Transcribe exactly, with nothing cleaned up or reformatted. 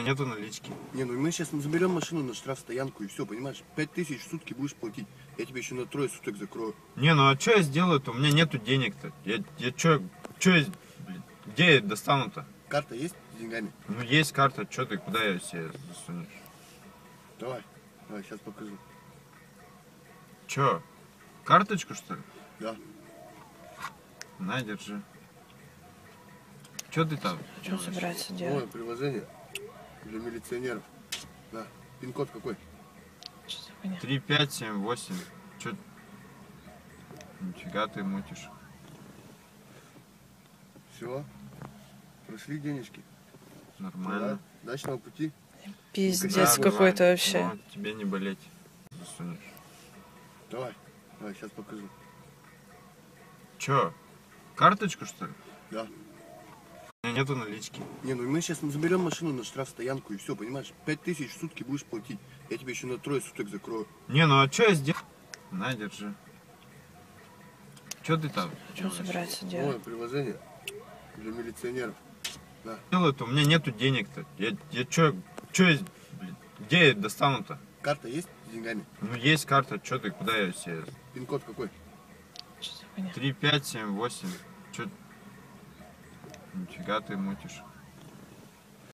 нету налички. Не, ну мы сейчас заберем машину на штрафстоянку и все, понимаешь? Пять тысяч в сутки будешь платить. Я тебе еще на трое суток закрою. Не, ну а что я сделаю-то? У меня нету денег-то. Я, я что, что, где я достану-то? Карта есть с деньгами? Ну есть карта, что ты, куда ее себе засунешь? Давай, давай, сейчас покажу. Че, карточку что ли? Да. На, держи. Че ты там? Что он собирается Новое делать? приложение для милиционеров. Да. Пин-код какой? Что за хуйня? три, пять, семь, восемь. Че? Нифига ты мутишь. Все. Прошли денежки. Нормально. Да. Дачного пути. Пиздец Да, какой-то давай. вообще. Ну, тебе не болеть. Засунешь. Давай, давай, сейчас покажу. Че, карточку что ли? Да. У меня нету налички. Не, ну мы сейчас заберем машину на штрафстоянку и все, понимаешь? Пять тысяч в сутки будешь платить. Я тебе еще на трое суток закрою. Не, ну а что я сделаю? На, держи. Че ты там? Что он собирается Новое делать? приложение для милиционеров. Да. Делаю-то? У меня нету денег-то. Я, я что, что, где я достану-то? Карта есть с деньгами? Ну есть карта, что ты, куда я себе? Пин-код какой? Что за хуйня? три, пять, семь, восемь. Че? Нифига ты мутишь.